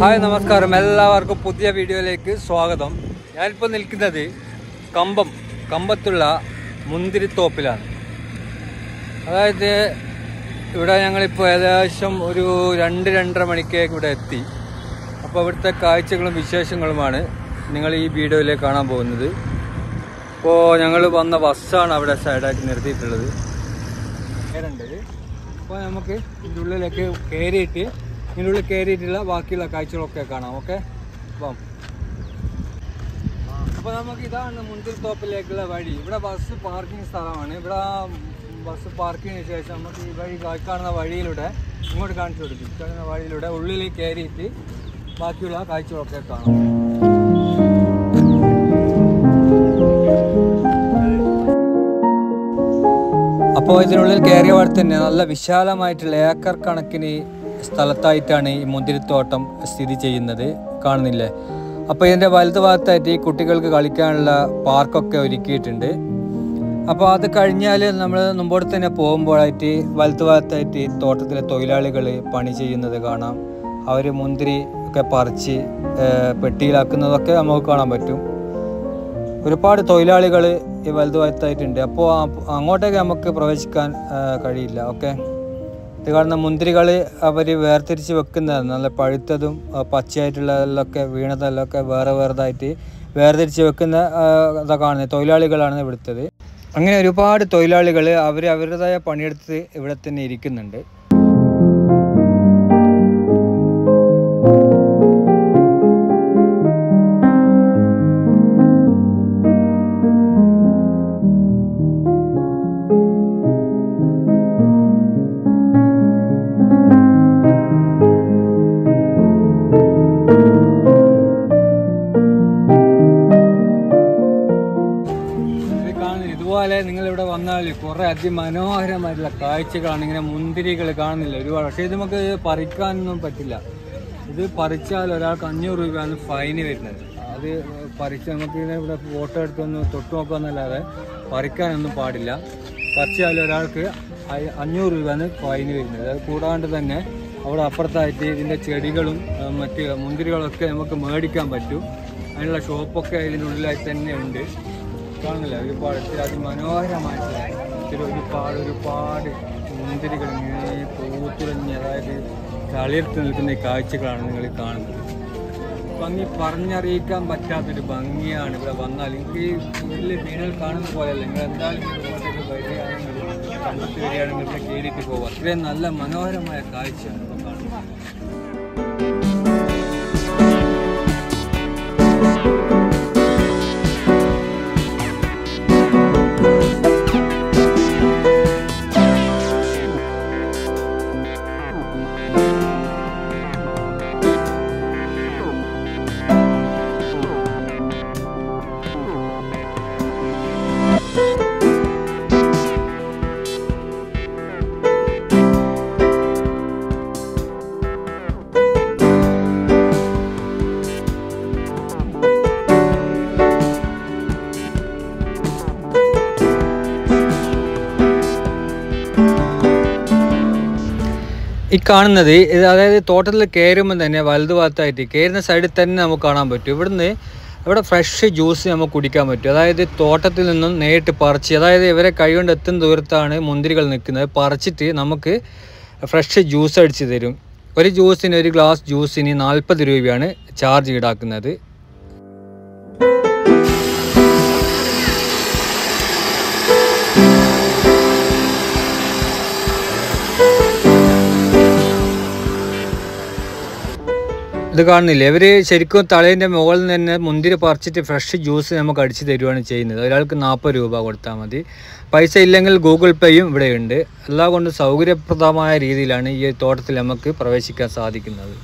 Hi നമസ്കാരം, എല്ലാവർക്കും പുതിയ വീഡിയോയിലേക്ക് സ്വാഗതം. ഞാനിപ്പോൾ നിൽക്കുന്നത് കമ്പത്തുള്ള മുന്തിരിത്തോപ്പിലാണ്. അതായത് ഇവിടെ ഞങ്ങളിപ്പോൾ ഏകദേശം ഒരു 2-2:30 മണിക്കേക്ക് ഇവിടെ എത്തി. അപ്പോൾ ഇവിടുത്തെ കാഴ്ചകളും വിശേഷങ്ങളുമാണ് നിങ്ങൾ ഈ വീഡിയോയിൽ കാണാൻ പോകുന്നത്. ഇപ്പോൾ ഞങ്ങൾ വന്ന ബസ്സാണ് അവിടെ സൈഡാക്കി നിർത്തിയിട്ടുള്ളത്. അപ്പോൾ നമുക്ക് ഇതിൻ്റെ ഉള്ളിലേക്ക് കയറിയിട്ട് ഇതിനുള്ളിൽ കയറിയിട്ടുള്ള ബാക്കിയുള്ള കാഴ്ചകളൊക്കെ കാണാം. ഓക്കെ, അപ്പോൾ നമുക്ക് ഇതാണ് മുന്തിരിത്തോപ്പിലേക്കുള്ള വഴി. ഇവിടെ ബസ് പാർക്കിംഗ് സ്ഥലമാണ്. ഇവിടെ ബസ് പാർക്കിങ്ങിന് ശേഷം നമുക്ക് ഈ വഴി കാണുന്ന വഴിയിലൂടെ ഇങ്ങോട്ട് കാണിച്ചു കൊടുക്കും. കാണുന്ന വഴിയിലൂടെ ഉള്ളിൽ കയറിയിട്ട് ബാക്കിയുള്ള കാഴ്ചകളൊക്കെ കാണാം. അപ്പോൾ ഇതിനുള്ളിൽ കയറിയ വഴി തന്നെ നല്ല വിശാലമായിട്ടുള്ള ഏക്കർ കണക്കിന് സ്ഥലത്തായിട്ടാണ് ഈ മുന്തിരിത്തോട്ടം സ്ഥിതി ചെയ്യുന്നത്, കാണുന്നില്ലേ? അപ്പോൾ ഇതിൻ്റെ വലതു ഭാഗത്തായിട്ട് ഈ കുട്ടികൾക്ക് കളിക്കാനുള്ള പാർക്കൊക്കെ ഒരുക്കിയിട്ടുണ്ട്. അപ്പോൾ അത് കഴിഞ്ഞാൽ നമ്മൾ മുമ്പോട്ട് തന്നെ പോകുമ്പോഴായിട്ട് വലതു ഭാഗത്തായിട്ട് തോട്ടത്തിലെ തൊഴിലാളികൾ പണി ചെയ്യുന്നത് കാണാം. അവർ മുന്തിരി ഒക്കെ പറിച്ച് പെട്ടിയിലാക്കുന്നതൊക്കെ നമുക്ക് കാണാൻ പറ്റും. ഒരുപാട് തൊഴിലാളികൾ ഈ വലതു ഭാഗത്തായിട്ടുണ്ട്. അപ്പോൾ അങ്ങോട്ടേക്ക് നമുക്ക് പ്രവേശിക്കാൻ കഴിയില്ല. ഓക്കെ, ഇത് കാണുന്ന മുന്തിരികൾ അവർ വേർതിരിച്ച് വെക്കുന്നതാണ്. നല്ല പഴുത്തതും പച്ചയായിട്ടുള്ളതെല്ലൊക്കെ വീണതെല്ലൊക്കെ വേറെതായിട്ട് വേർതിരിച്ച് വെക്കുന്ന ഇതാ കാണുന്നത് തൊഴിലാളികളാണ് ഇവിടുത്തത്. അങ്ങനെ ഒരുപാട് തൊഴിലാളികൾ അവരുടേതായ പണിയെടുത്ത് ഇവിടെ തന്നെ ഇരിക്കുന്നുണ്ട്. ഇതുപോലെ നിങ്ങളിവിടെ വന്നാൽ കുറേ അതിമനോഹരമായിട്ടുള്ള കാഴ്ചകളാണ്. ഇങ്ങനെ മുന്തിരികൾ കാണുന്നില്ല ഒരുപാട്. പക്ഷേ ഇത് നമുക്ക് പറിക്കാനൊന്നും പറ്റില്ല. ഇത് പറിച്ചാൽ ഒരാൾക്ക് 500 രൂപയാണ് ഫൈന് വരുന്നത്. അത് പറിച്ച് നമുക്ക് ഇവിടെ ഫോട്ടോ എടുത്തൊന്ന് തൊട്ട് നോക്കാന്നല്ലാതെ പറിക്കാനൊന്നും പാടില്ല. പറിച്ചാൽ ഒരാൾക്ക് 500 രൂപയാണ് ഫൈന് വരുന്നത്. അത് കൂടാണ്ട് തന്നെ അവിടെ അപ്പുറത്തായിട്ട് ഇതിൻ്റെ ചെടികളും മറ്റ് മുന്തിരികളൊക്കെ നമുക്ക് മേടിക്കാൻ പറ്റും. അതിനുള്ള ഷോപ്പൊക്കെ ഇതിനുള്ളിലായി തന്നെ ഉണ്ട്. കാണുന്നില്ല, ഒരുപാട് അതിമനോഹരമായിട്ടുള്ള ഒരുപാട് മുന്തിരികൾ ഇങ്ങനെ പൂത്തുലഞ്ഞ് അതായത് തളിർത്ത് നിൽക്കുന്ന ഈ കാഴ്ചകളാണ് നിങ്ങൾ കാണുന്നത്. ഭംഗി പറഞ്ഞറിയിക്കാൻ പറ്റാത്തൊരു ഭംഗിയാണ് ഇവിടെ വന്നാൽ. എനിക്ക് വലിയ വീടുകൾ കാണുന്ന പോലെയല്ല. നിങ്ങൾ എന്തായാലും ഇങ്ങോട്ടേക്ക് വരികയാണെങ്കിൽ കണ്ടെത്തി വരികയാണെങ്കിൽ ഇവിടെ കയറിയിട്ട് പോകാം. അത്രയും നല്ല മനോഹരമായ കാഴ്ചയാണ് ഇപ്പോൾ കാണുന്നത്. ഈ കാണുന്നത് അതായത് തോട്ടത്തിൽ കയറുമ്പോൾ തന്നെ വലതു ഭാഗത്തായിട്ട് കയറുന്ന സൈഡിൽ തന്നെ നമുക്ക് കാണാൻ പറ്റും. ഇവിടെ ഫ്രഷ് ജ്യൂസ് നമുക്ക് കുടിക്കാൻ പറ്റും. അതായത് തോട്ടത്തിൽ നിന്നും നേരിട്ട് പറിച്ച്, അതായത് ഇവരെ കൈകൊണ്ട് എത്തുന്ന ദൂരത്താണ് മുന്തിരികൾ നിൽക്കുന്നത്. പറിച്ചിട്ട് നമുക്ക് ഫ്രഷ് ജ്യൂസ് അടിച്ച് തരും. ഒരു ഗ്ലാസ് ജ്യൂസിന് 40 രൂപയാണ് ചാർജ് ഈടാക്കുന്നത്. ഇത് കാണുന്നില്ലേ, ഇവർ ശരിക്കും തളേൻ്റെ മുകളിൽ നിന്ന് തന്നെ മുന്തിരി പറിച്ചിട്ട് ഫ്രഷ് ജ്യൂസ് നമുക്ക് അടിച്ച് തരുവാണ് ചെയ്യുന്നത്. ഒരാൾക്ക് 40 രൂപ കൊടുത്താൽ മതി. പൈസ ഇല്ലെങ്കിൽ ഗൂഗിൾ പേയും ഇവിടെയുണ്ട്. എല്ലാം കൊണ്ടും സൗകര്യപ്രദമായ രീതിയിലാണ് ഈ തോട്ടത്തിൽ നമുക്ക് പ്രവേശിക്കാൻ സാധിക്കുന്നത്.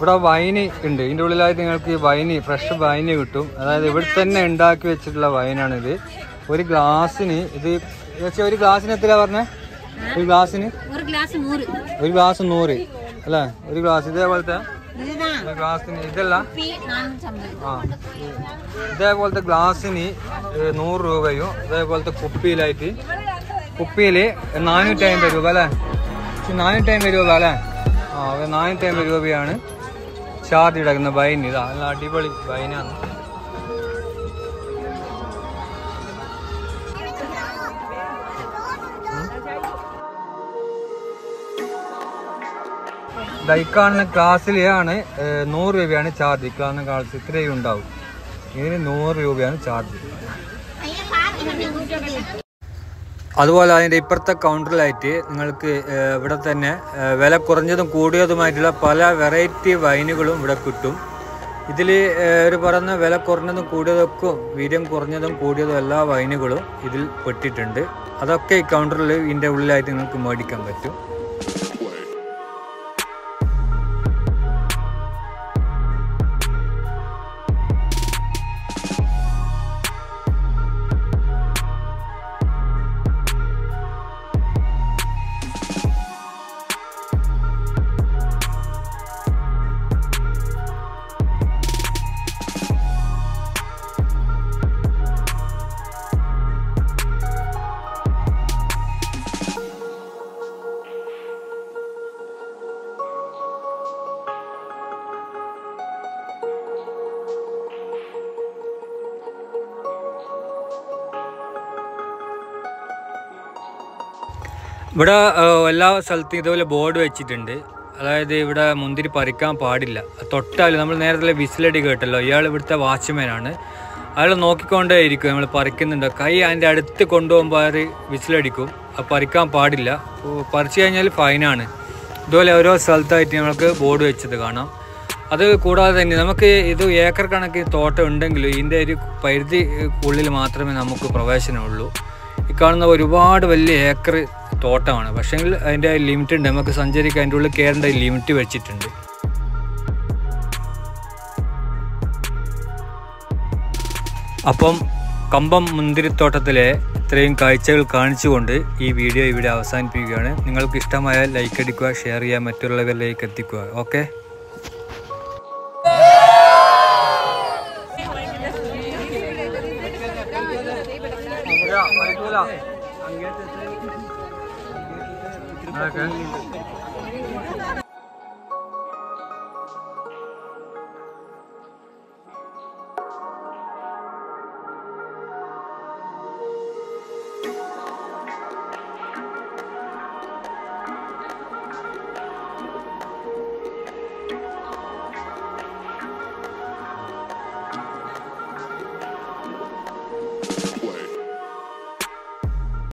ഇവിടെ വൈന് ഉണ്ട്. ഇതിൻ്റെ ഉള്ളിലായിട്ട് നിങ്ങൾക്ക് വൈന്, ഫ്രഷ് വൈന് കിട്ടും. അതായത് ഇവിടെ തന്നെ ഉണ്ടാക്കി വെച്ചിട്ടുള്ള വൈനാണിത്. ഒരു ഗ്ലാസ്സിന് ഇത് ഒരു ഗ്ലാസ്സിന് എത്രയാ പറഞ്ഞേ? ഒരു ഗ്ലാസ്സിന് 100 അല്ലേ? ഒരു ഗ്ലാസ് ഇതേപോലത്തെ ഗ്ലാസ്സിന് ഇതല്ല, ഇതേപോലത്തെ ഗ്ലാസ്സിന് 100 രൂപയും ഇതേപോലത്തെ കുപ്പിയിലായിട്ട് കുപ്പിയിൽ 450 രൂപ അല്ലേ? 450 രൂപ അല്ലേ? 450 രൂപയാണ് ചാർജ് കിടക്കുന്ന വൈൻ. ഇതാ നല്ല അടിപൊളി വൈനാണ്. ഇക്കാണുന്ന ക്ലാസ്സിലാണ് 100 രൂപയാണ് ചാർജ്. ഇക്കാണുന്ന ക്ലാസ് ഇത്രയും ഉണ്ടാവും. ഇതിന് 100 രൂപയാണ് ചാർജ്. അതുപോലെ അതിൻ്റെ ഇപ്പുറത്തെ കൗണ്ടറിലായിട്ട് നിങ്ങൾക്ക് ഇവിടെ തന്നെ വില കുറഞ്ഞതും കൂടിയതുമായിട്ടുള്ള പല വെറൈറ്റി വൈനുകളും ഇവിടെ കിട്ടും. ഇതിൽ ഒരു പറയുന്ന വില കുറഞ്ഞതും കൂടിയതൊക്കെ വീര്യം കുറഞ്ഞതും കൂടിയതും എല്ലാ വൈനുകളും ഇതിൽ പെട്ടിട്ടുണ്ട്. അതൊക്കെ ഈ കൗണ്ടറിൽ ഇതിൻ്റെ ഉള്ളിലായിട്ട് നിങ്ങൾക്ക് മേടിക്കാൻ പറ്റും. ഇവിടെ എല്ലാ സ്ഥലത്തും ഇതുപോലെ ബോർഡ് വെച്ചിട്ടുണ്ട്. അതായത് ഇവിടെ മുന്തിരി പറിക്കാൻ പാടില്ല. തൊട്ടാൽ നമ്മൾ നേരത്തെ വിസിലടി കേട്ടല്ലോ, ഇയാൾ ഇവിടുത്തെ വാച്ച്മാനാണ്. അയാൾ നോക്കിക്കൊണ്ടേ ഇരിക്കും നമ്മൾ പറിക്കുന്നുണ്ട്. കൈ അതിൻ്റെ അടുത്ത് കൊണ്ടുപോകുമ്പോൾ അയാൾ വിസിലടിക്കും. അത് പറിക്കാൻ പാടില്ല. പറിച്ചു കഴിഞ്ഞാൽ ഫൈനാണ്. ഇതുപോലെ ഓരോ സ്ഥലത്തായിട്ട് നമുക്ക് ബോർഡ് വെച്ചത് കാണാം. അത് കൂടാതെ തന്നെ നമുക്ക് ഇത് ഏക്കർ കണക്കിന് തോട്ടം ഉണ്ടെങ്കിലും ഇതിൻ്റെ ഒരു പരിധി ഉള്ളിൽ മാത്രമേ നമുക്ക് പ്രവേശനമുള്ളൂ. ഈ കാണുന്ന ഒരുപാട് വലിയ ഏക്കർ തോട്ടമാണ്. പക്ഷേങ്കിൽ അതിൻ്റെ ലിമിറ്റ് ഉണ്ട്. നമുക്ക് സഞ്ചരിക്കാൻ അതിൻ്റെ ഉള്ളിൽ കയറേണ്ട ലിമിറ്റ് വെച്ചിട്ടുണ്ട്. അപ്പം കമ്പം മുന്തിരിത്തോട്ടത്തിലെ ഇത്രയും കാഴ്ചകൾ കാണിച്ചുകൊണ്ട് ഈ വീഡിയോ ഇവിടെ അവസാനിപ്പിക്കുകയാണ്. നിങ്ങൾക്ക് ഇഷ്ടമായാൽ ലൈക്ക് അടിക്കുക, ഷെയർ ചെയ്യുക, മറ്റുള്ളവരിലേക്ക് എത്തിക്കുക. ഓക്കെ. Okay.